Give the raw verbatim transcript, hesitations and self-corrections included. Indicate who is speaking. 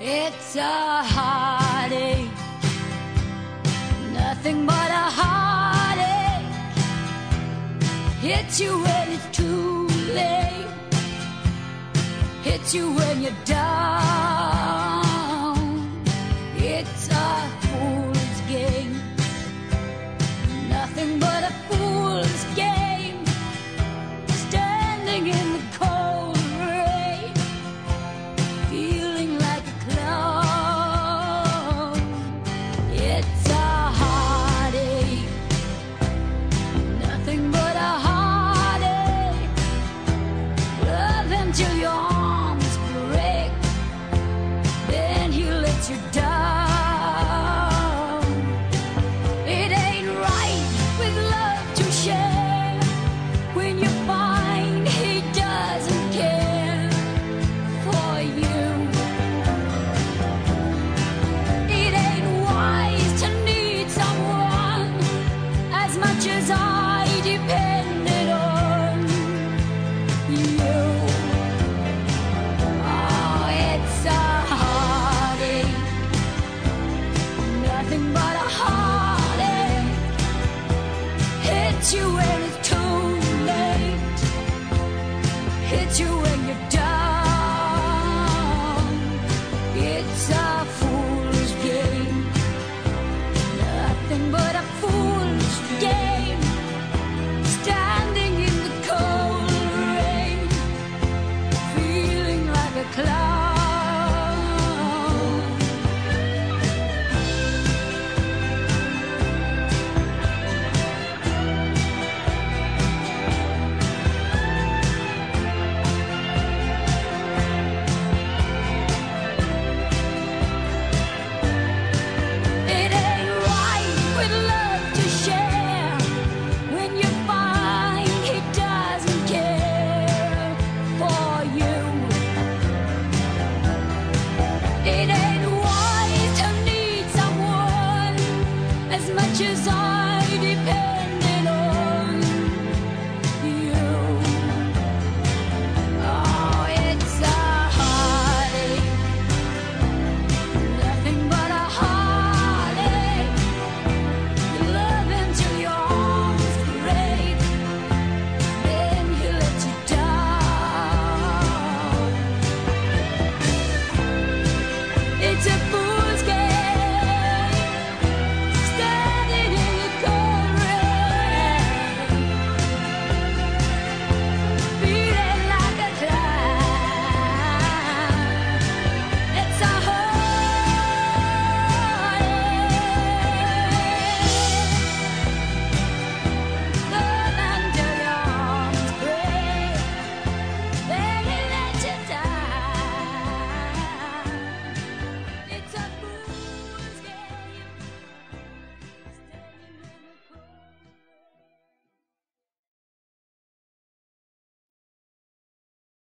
Speaker 1: It's a heartache, nothing but a heartache. Hits you when it's too late, hits you when you're down. It's a fool's game, nothing but a fool's game. Standing in the cold rain, feeling like a clown. It's a heartache, nothing but a heartache. Love him till your arms break, then he lets you down. It ain't right with love to share when you find he doesn't care for you. It ain't wise to need someone as much as I depended on you. Oh, it's a heartache, nothing but a heartache. Hits you when it's too late, hits you when you're done.